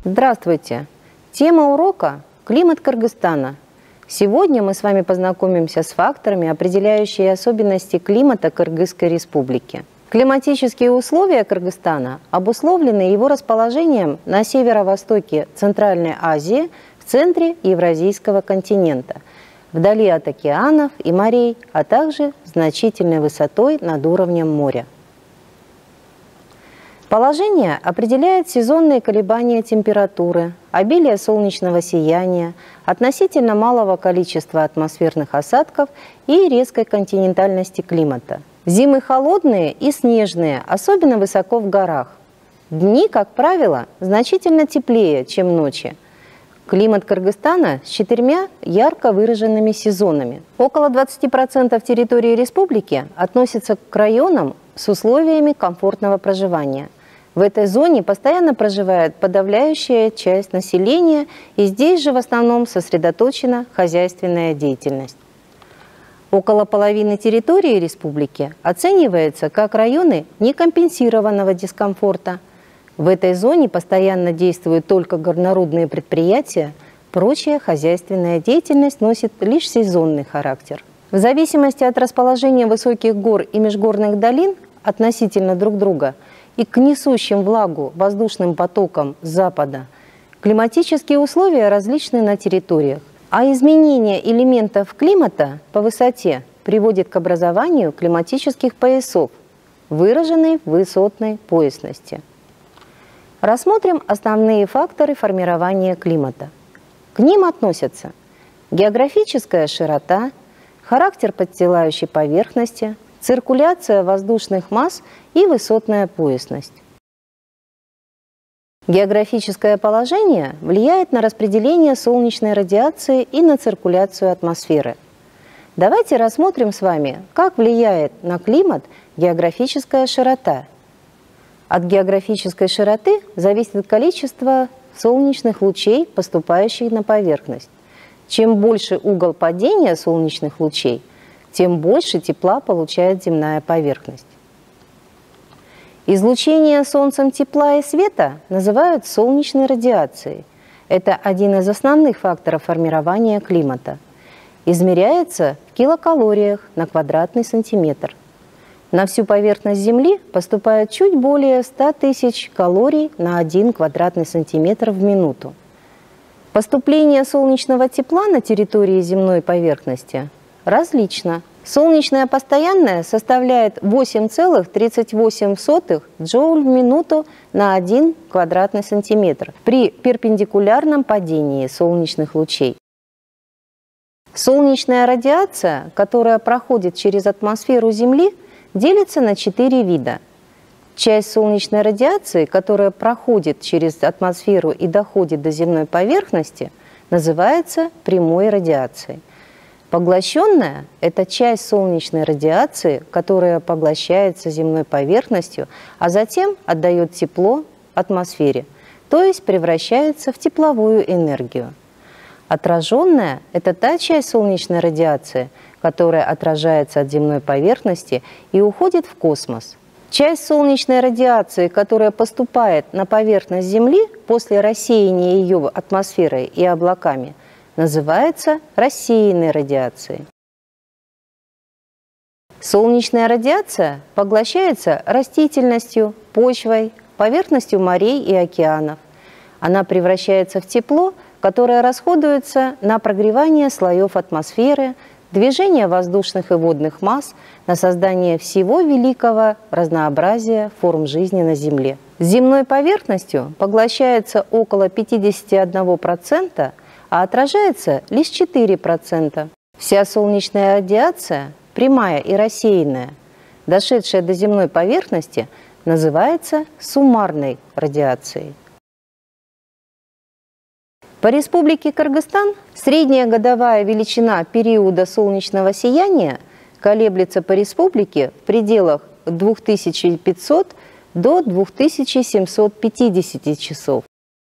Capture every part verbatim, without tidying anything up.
Здравствуйте! Тема урока – климат Кыргызстана. Сегодня мы с вами познакомимся с факторами, определяющими особенности климата Кыргызской республики. Климатические условия Кыргызстана обусловлены его расположением на северо-востоке Центральной Азии, в центре Евразийского континента, вдали от океанов и морей, а также значительной высотой над уровнем моря. Положение определяет сезонные колебания температуры, обилие солнечного сияния, относительно малого количества атмосферных осадков и резкой континентальности климата. Зимы холодные и снежные, особенно высоко в горах. Дни, как правило, значительно теплее, чем ночи. Климат Кыргызстана с четырьмя ярко выраженными сезонами. Около двадцати процентов территории республики относится к районам с условиями комфортного проживания. В этой зоне постоянно проживает подавляющая часть населения, и здесь же в основном сосредоточена хозяйственная деятельность. Около половины территории республики оценивается как районы некомпенсированного дискомфорта. В этой зоне постоянно действуют только горнорудные предприятия, прочая хозяйственная деятельность носит лишь сезонный характер. В зависимости от расположения высоких гор и межгорных долин относительно друг друга и к несущим влагу воздушным потокам с запада, климатические условия различны на территориях, а изменение элементов климата по высоте приводит к образованию климатических поясов, выраженной в высотной поясности. Рассмотрим основные факторы формирования климата. К ним относятся географическая широта, характер подстилающей поверхности, циркуляция воздушных масс и высотная поясность. Географическое положение влияет на распределение солнечной радиации и на циркуляцию атмосферы. Давайте рассмотрим с вами, как влияет на климат географическая широта. От географической широты зависит количество солнечных лучей, поступающих на поверхность. Чем больше угол падения солнечных лучей, тем больше тепла получает земная поверхность. Излучение Солнцем тепла и света называют солнечной радиацией. Это один из основных факторов формирования климата. Измеряется в килокалориях на квадратный сантиметр. На всю поверхность Земли поступает чуть более ста тысяч калорий на один квадратный сантиметр в минуту. Поступление солнечного тепла на территории земной поверхности различно. Солнечное постоянное составляет восемь целых тридцать восемь сотых джоуль в минуту на один квадратный сантиметр при перпендикулярном падении солнечных лучей. Солнечная радиация, которая проходит через атмосферу Земли, делится на четыре вида. Часть солнечной радиации, которая проходит через атмосферу и доходит до земной поверхности, называется прямой радиацией. Поглощенная – это часть солнечной радиации, которая поглощается земной поверхностью, а затем отдает тепло атмосфере, то есть превращается в тепловую энергию. Отраженная – это та часть солнечной радиации, которая отражается от земной поверхности и уходит в космос. Часть солнечной радиации, которая поступает на поверхность Земли после рассеяния ее атмосферой и облаками, называется рассеянной радиацией. Солнечная радиация поглощается растительностью, почвой, поверхностью морей и океанов. Она превращается в тепло, которое расходуется на прогревание слоев атмосферы, движение воздушных и водных масс, на создание всего великого разнообразия форм жизни на Земле. С земной поверхностью поглощается около пятидесяти одного процента, а отражается лишь четыре процента. Вся солнечная радиация, прямая и рассеянная, дошедшая до земной поверхности, называется суммарной радиацией. По Республике Кыргызстан средняя годовая величина периода солнечного сияния колеблется по республике в пределах двух тысяч пятисот до двух тысяч семисот пятидесяти часов.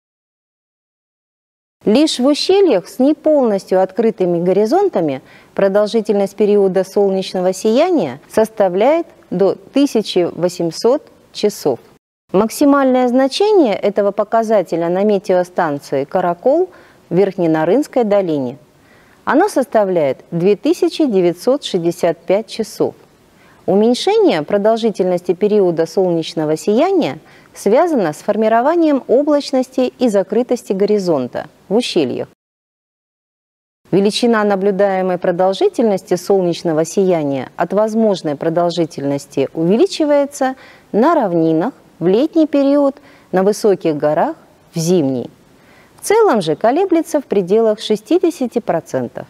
Лишь в ущельях с не полностью открытыми горизонтами продолжительность периода солнечного сияния составляет до тысячи восьмисот часов. Максимальное значение этого показателя на метеостанции «Каракол» в Верхненарынской долине. Оно составляет две тысячи девятьсот шестьдесят пять часов. Уменьшение продолжительности периода солнечного сияния связано с формированием облачности и закрытости горизонта в ущельях. Величина наблюдаемой продолжительности солнечного сияния от возможной продолжительности увеличивается на равнинах в летний период, на высоких горах в зимний. В целом же колеблется в пределах шестидесяти процентов.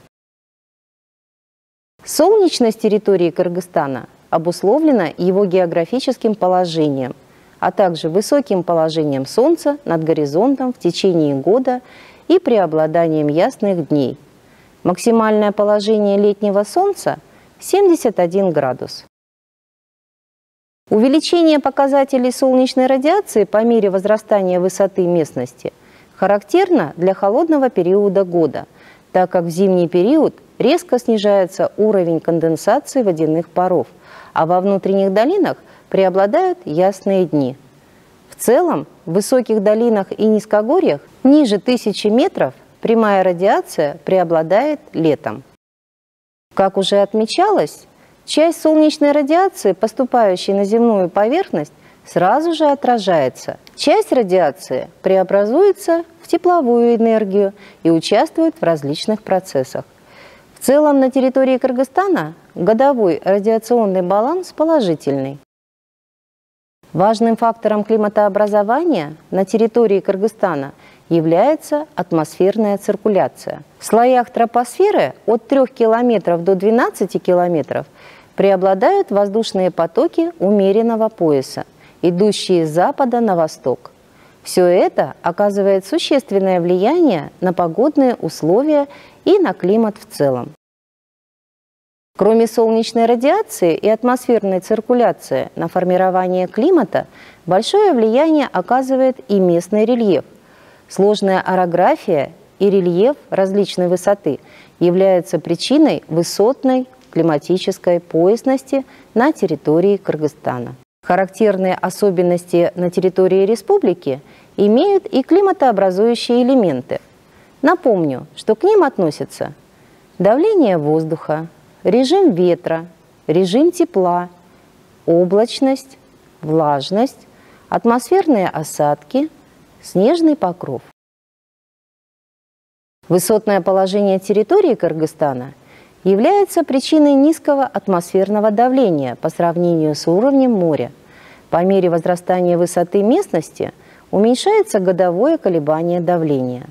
Солнечность территории Кыргызстана обусловлена его географическим положением, а также высоким положением Солнца над горизонтом в течение года и преобладанием ясных дней. Максимальное положение летнего Солнца – семьдесят один градус. Увеличение показателей солнечной радиации по мере возрастания высоты местности характерно для холодного периода года, так как в зимний период резко снижается уровень конденсации водяных паров, а во внутренних долинах преобладают ясные дни. В целом, в высоких долинах и низкогорьях ниже тысячи метров прямая радиация преобладает летом. Как уже отмечалось, часть солнечной радиации, поступающей на земную поверхность, сразу же отражается. Часть радиации преобразуется в тепловую энергию и участвует в различных процессах. В целом на территории Кыргызстана годовой радиационный баланс положительный. Важным фактором климатообразования на территории Кыргызстана является атмосферная циркуляция. В слоях тропосферы от трёх километров до двенадцати километров преобладают воздушные потоки умеренного пояса, идущие с запада на восток. Все это оказывает существенное влияние на погодные условия и на климат в целом. Кроме солнечной радиации и атмосферной циркуляции на формирование климата, большое влияние оказывает и местный рельеф. Сложная орография и рельеф различной высоты являются причиной высотной климатической поясности на территории Кыргызстана. Характерные особенности на территории республики имеют и климатообразующие элементы. Напомню, что к ним относятся давление воздуха, режим ветра, режим тепла, облачность, влажность, атмосферные осадки, снежный покров. Высотное положение территории Кыргызстана является причиной низкого атмосферного давления по сравнению с уровнем моря. По мере возрастания высоты местности уменьшается годовое колебание давления.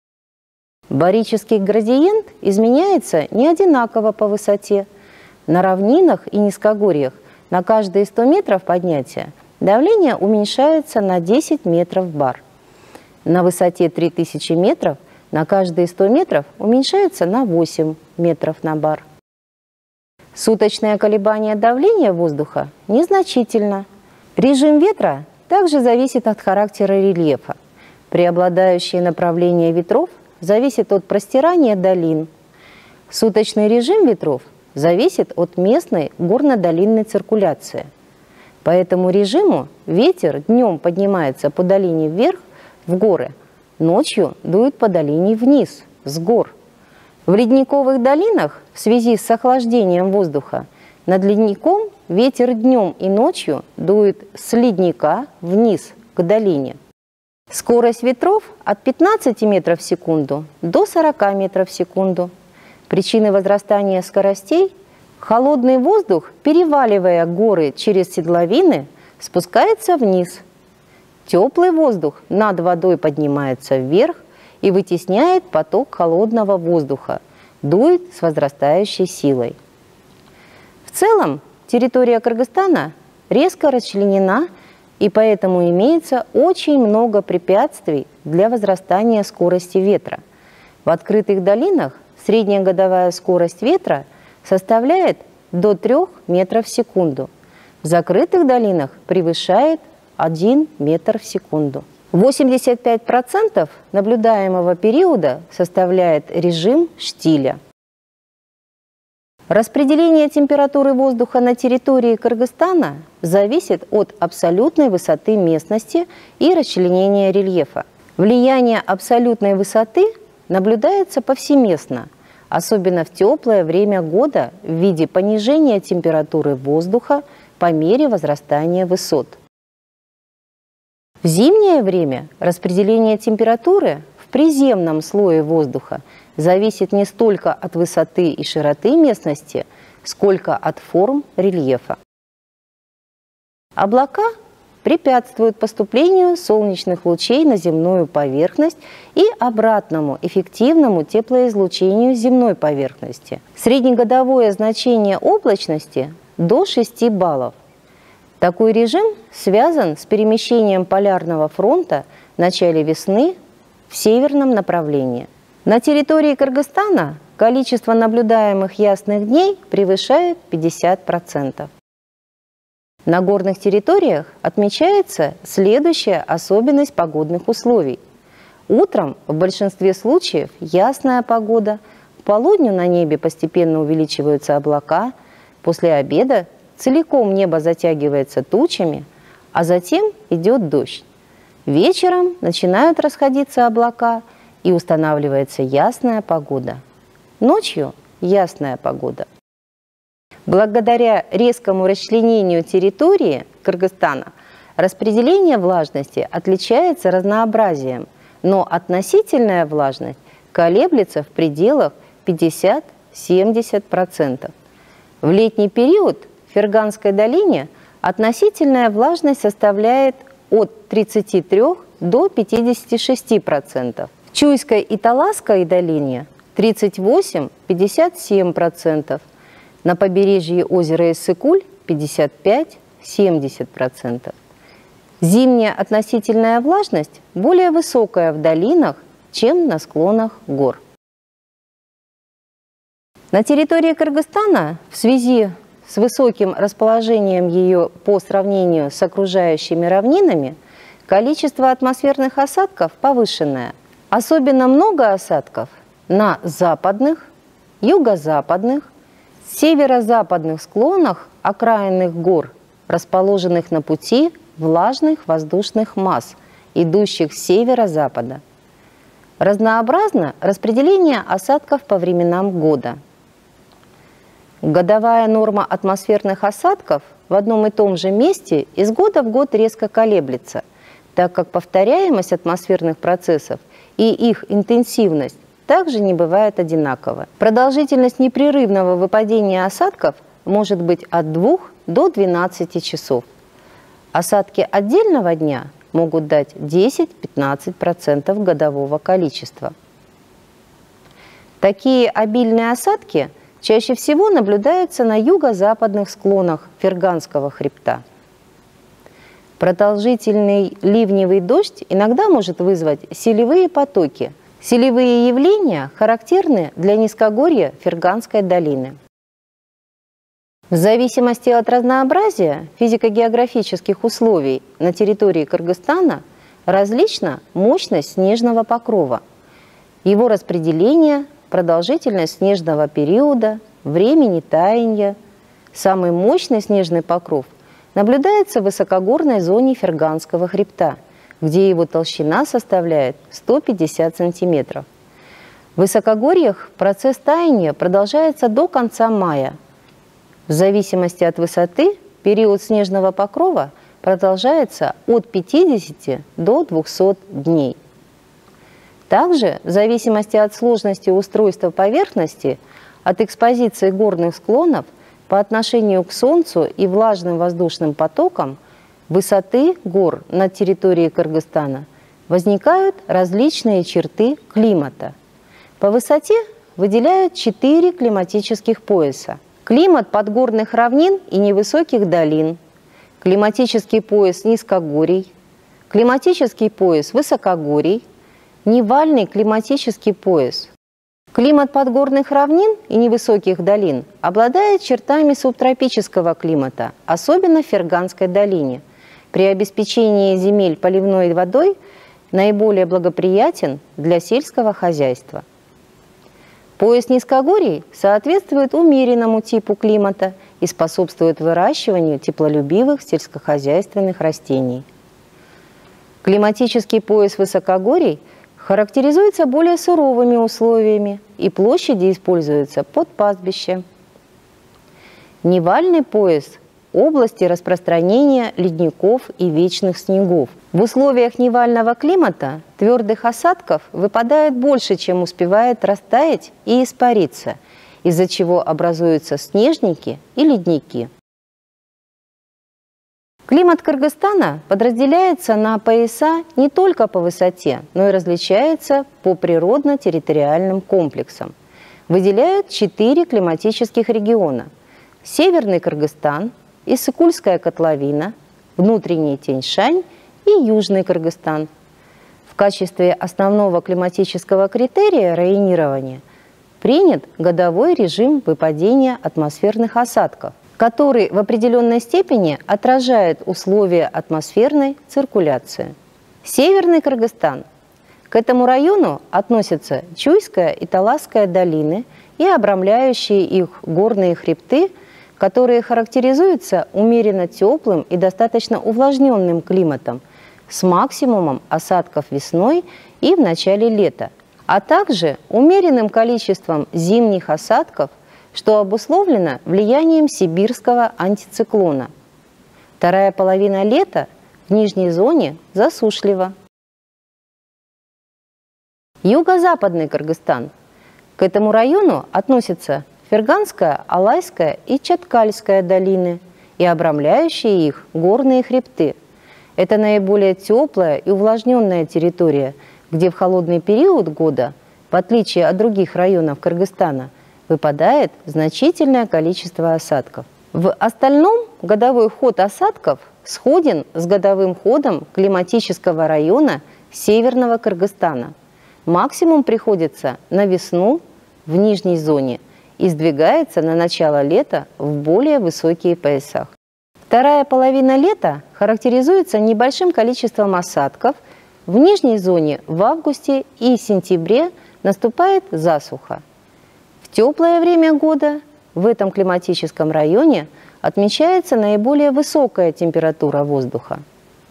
Барический градиент изменяется не одинаково по высоте. На равнинах и низкогорьях на каждые сто метров поднятия давление уменьшается на десять метров бар. На высоте три тысячи метров на каждые сто метров уменьшается на восемь метров на бар. Суточное колебание давления воздуха незначительно. Режим ветра также зависит от характера рельефа. Преобладающее направление ветров зависит от простирания долин. Суточный режим ветров зависит от местной горно-долинной циркуляции. По этому режиму ветер днем поднимается по долине вверх в горы, ночью дует по долине вниз, с гор. В ледниковых долинах в связи с охлаждением воздуха над ледником ветер днем и ночью дует с ледника вниз, к долине. Скорость ветров от пятнадцати метров в секунду до сорока метров в секунду. Причины возрастания скоростей – холодный воздух, переваливая горы через седловины, спускается вниз. Теплый воздух над водой поднимается вверх и вытесняет поток холодного воздуха, дует с возрастающей силой. В целом территория Кыргызстана резко расчленена, и поэтому имеется очень много препятствий для возрастания скорости ветра. В открытых долинах средняя годовая скорость ветра составляет до трёх метров в секунду. В закрытых долинах превышает один метр в секунду. восемьдесят пять процентов наблюдаемого периода составляет режим штиля. Распределение температуры воздуха на территории Кыргызстана зависит от абсолютной высоты местности и расчленения рельефа. Влияние абсолютной высоты наблюдается повсеместно, особенно в теплое время года в виде понижения температуры воздуха по мере возрастания высот. В зимнее время распределение температуры в приземном слое воздуха зависит не столько от высоты и широты местности, сколько от форм рельефа. Облака препятствуют поступлению солнечных лучей на земную поверхность и обратному эффективному теплоизлучению земной поверхности. Среднегодовое значение облачности до шести баллов. Такой режим связан с перемещением полярного фронта в начале весны в северном направлении. На территории Кыргызстана количество наблюдаемых ясных дней превышает пятьдесят процентов. На горных территориях отмечается следующая особенность погодных условий. Утром в большинстве случаев ясная погода, к полудню на небе постепенно увеличиваются облака, после обеда целиком небо затягивается тучами, а затем идет дождь. Вечером начинают расходиться облака и устанавливается ясная погода. Ночью ясная погода. Благодаря резкому расчленению территории Кыргызстана распределение влажности отличается разнообразием, но относительная влажность колеблется в пределах пятьдесят-семьдесят процентов. В летний период в Ферганской долине относительная влажность составляет от тридцати трёх до пятидесяти шести процентов. В Чуйской и Таласской долине тридцать восемь — пятьдесят семь процентов. На побережье озера Иссык-Куль пятьдесят пять — семьдесят процентов. Зимняя относительная влажность более высокая в долинах, чем на склонах гор. На территории Кыргызстана в связи с высоким расположением ее по сравнению с окружающими равнинами количество атмосферных осадков повышенное. Особенно много осадков на западных, юго-западных, северо-западных склонах окраинных гор, расположенных на пути влажных воздушных масс, идущих с северо-запада. Разнообразно распределение осадков по временам года. Годовая норма атмосферных осадков в одном и том же месте из года в год резко колеблется, так как повторяемость атмосферных процессов и их интенсивность также не бывает одинакова. Продолжительность непрерывного выпадения осадков может быть от двух до двенадцати часов. Осадки отдельного дня могут дать десять-пятнадцать процентов годового количества. Такие обильные осадки чаще всего наблюдаются на юго-западных склонах Ферганского хребта. Продолжительный ливневый дождь иногда может вызвать селевые потоки. Селевые явления характерны для низкогорья Ферганской долины. В зависимости от разнообразия физико-географических условий на территории Кыргызстана различна мощность снежного покрова, его распределение, продолжительность снежного периода, времени таяния. Самый мощный снежный покров наблюдается в высокогорной зоне Ферганского хребта, где его толщина составляет сто пятьдесят сантиметров. В высокогорьях процесс таяния продолжается до конца мая. В зависимости от высоты период снежного покрова продолжается от пятидесяти до двухсот дней. Также, в зависимости от сложности устройства поверхности, от экспозиции горных склонов по отношению к Солнцу и влажным воздушным потокам, высоты гор над территорией Кыргызстана возникают различные черты климата. По высоте выделяют четыре климатических пояса. Климат подгорных равнин и невысоких долин, климатический пояс низкогорий, климатический пояс высокогорий, нивальный климатический пояс. Климат подгорных равнин и невысоких долин обладает чертами субтропического климата, особенно в Ферганской долине. При обеспечении земель поливной водой наиболее благоприятен для сельского хозяйства. Пояс низкогорий соответствует умеренному типу климата и способствует выращиванию теплолюбивых сельскохозяйственных растений. Климатический пояс высокогорий характеризуется более суровыми условиями, и площади используются под пастбище. Нивальный пояс – области распространения ледников и вечных снегов. В условиях нивального климата твердых осадков выпадает больше, чем успевает растаять и испариться, из-за чего образуются снежники и ледники. Климат Кыргызстана подразделяется на пояса не только по высоте, но и различается по природно-территориальным комплексам. Выделяют четыре климатических региона – Северный Кыргызстан, Иссык-Кульская котловина, Внутренний Тянь-Шань и Южный Кыргызстан. В качестве основного климатического критерия районирования принят годовой режим выпадения атмосферных осадков, который в определенной степени отражает условия атмосферной циркуляции. Северный Кыргызстан. К этому району относятся Чуйская и Таласская долины и обрамляющие их горные хребты, которые характеризуются умеренно теплым и достаточно увлажненным климатом с максимумом осадков весной и в начале лета, а также умеренным количеством зимних осадков, что обусловлено влиянием сибирского антициклона. Вторая половина лета в нижней зоне засушлива. Юго-западный Кыргызстан. К этому району относятся Ферганская, Алайская и Чаткальская долины и обрамляющие их горные хребты. Это наиболее теплая и увлажненная территория, где в холодный период года, в отличие от других районов Кыргызстана, выпадает значительное количество осадков. В остальном годовой ход осадков сходен с годовым ходом климатического района Северного Кыргызстана. Максимум приходится на весну в нижней зоне и сдвигается на начало лета в более высокие поясах. Вторая половина лета характеризуется небольшим количеством осадков. В нижней зоне в августе и сентябре наступает засуха. В теплое время года в этом климатическом районе отмечается наиболее высокая температура воздуха.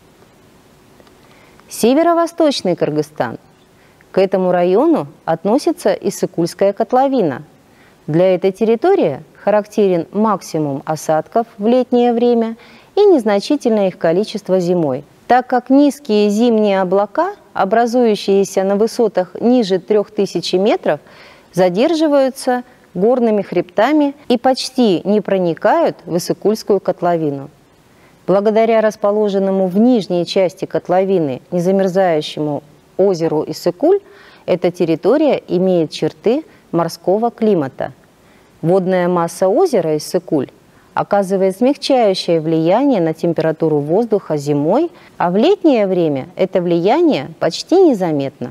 Северо-восточный Кыргызстан. К этому району относится Иссык-Кульская котловина. Для этой территории характерен максимум осадков в летнее время и незначительное их количество зимой, так как низкие зимние облака, образующиеся на высотах ниже трёх тысяч метров, задерживаются горными хребтами и почти не проникают в Иссык-Кульскую котловину. Благодаря расположенному в нижней части котловины незамерзающему озеру Иссык-Куль, эта территория имеет черты морского климата. Водная масса озера Иссык-Куль оказывает смягчающее влияние на температуру воздуха зимой, а в летнее время это влияние почти незаметно.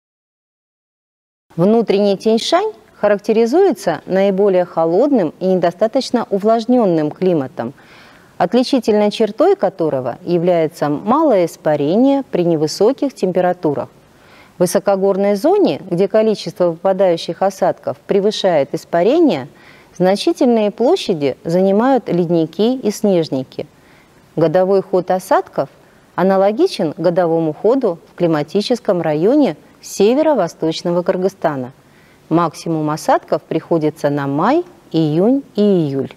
Внутренний Тянь-Шань характеризуется наиболее холодным и недостаточно увлажненным климатом, отличительной чертой которого является малое испарение при невысоких температурах. В высокогорной зоне, где количество выпадающих осадков превышает испарение, значительные площади занимают ледники и снежники. Годовой ход осадков аналогичен годовому ходу в климатическом районе северо-восточного Кыргызстана. Максимум осадков приходится на май, июнь и июль.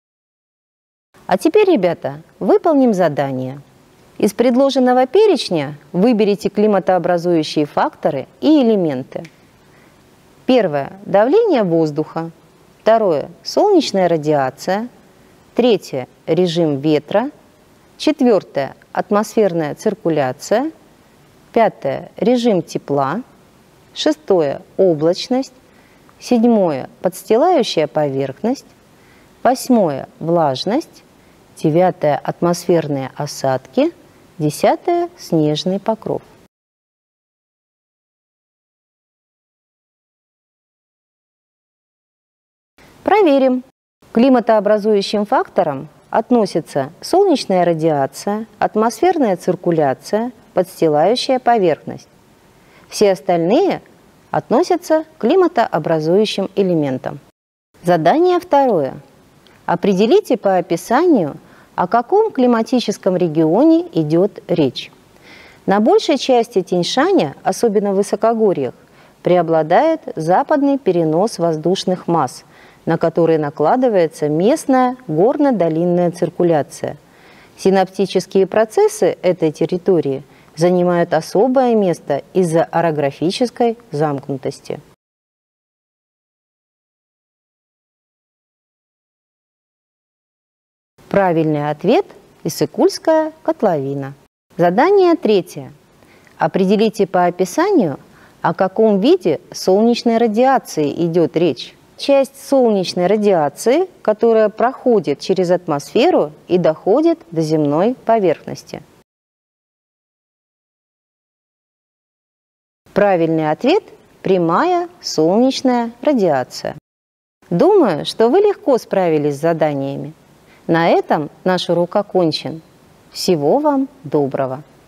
А теперь, ребята, выполним задание. Из предложенного перечня выберите климатообразующие факторы и элементы. Первое – давление воздуха. Второе – солнечная радиация. Третье – режим ветра. Четвертое – атмосферная циркуляция. Пятое – режим тепла. Шестое – облачность. Седьмое – подстилающая поверхность. Восьмое – влажность. Девятое – атмосферные осадки. Десятое – снежный покров. Проверим. К климатообразующим факторам относятся солнечная радиация, атмосферная циркуляция, подстилающая поверхность. Все остальные относятся к климатообразующим элементам. Задание второе. Определите по описанию, о каком климатическом регионе идет речь. На большей части Тянь-Шаня, особенно в высокогорьях, преобладает западный перенос воздушных масс, на которые накладывается местная горно-долинная циркуляция. Синаптические процессы этой территории занимают особое место из-за орографической замкнутости. Правильный ответ – Иссык-Кульская котловина. Задание третье. Определите по описанию, о каком виде солнечной радиации идет речь. Часть солнечной радиации, которая проходит через атмосферу и доходит до земной поверхности. Правильный ответ – прямая солнечная радиация. Думаю, что вы легко справились с заданиями. На этом наш урок окончен. Всего вам доброго!